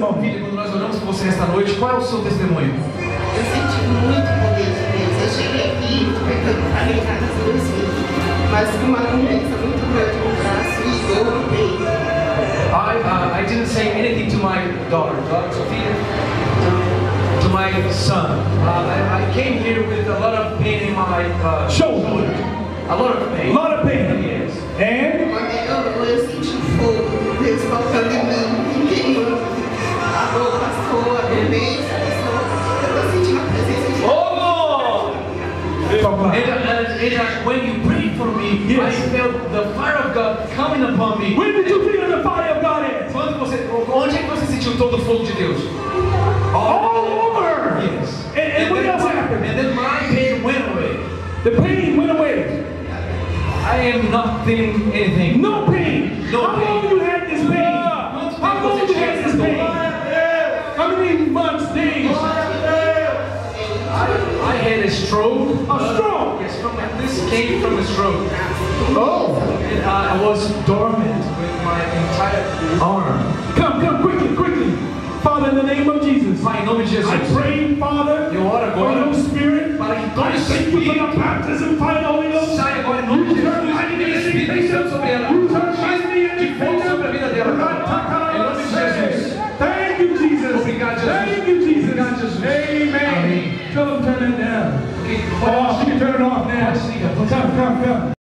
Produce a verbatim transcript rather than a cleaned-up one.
testimony? Filha, quando nós oramos por você nesta noite, qual é o seu testemunho? Eu senti muito poder de Deus. Eu cheguei aqui, pegando para minha casa dois filhos, mas com uma doença muito grande no braço e dor no peito. I, uh, I didn't say anything to my daughter, daughter Sophia, to my son. Uh, I, I came here with a lot of pain in my uh, Shoulder. A lot of pain. A lot of pain. Yes. And? Quando eu, eu senti o fogo, Deus tocando em mim, queimando a dor, passou, a demência, eu tô sentindo a presença de Deus. Oh! And, uh, and uh, when you prayed for me, yes. I felt the fire of God coming upon me. When did you feel the fire of God is? Quando você, onde é que você sentiu todo o fogo de Deus? All, All over. Yes. And, and, and what else happened? And then my pain went away. The pain went away. I am not feeling anything. No pain. No How pain. long you had this pain? How long you had this pain? How many months, days? I, I had a stroke. A stroke? Yes, from, this came from a stroke. Oh. And uh, I was dormant with my entire arm. Come, come, quickly, quickly. Father, in the name of Jesus, Pai, em nome de Jesus, I pray, Father, eu oro agora, Holy Spirit, para que todo I thank you for the baptism, Fire of the Holy Ghost. Sai agora em nome de Jesus, Espírito Santo sobre ela. De fogo sobre a vida dela. Em nome de Jesus. Thank you, Jesus. Obrigado, Jesus. Thank you, Jesus. Obrigado, Jesus. Amen. Amém. Tell them turn it down. Okay, Oh, she can turn it off now. Come, come, come.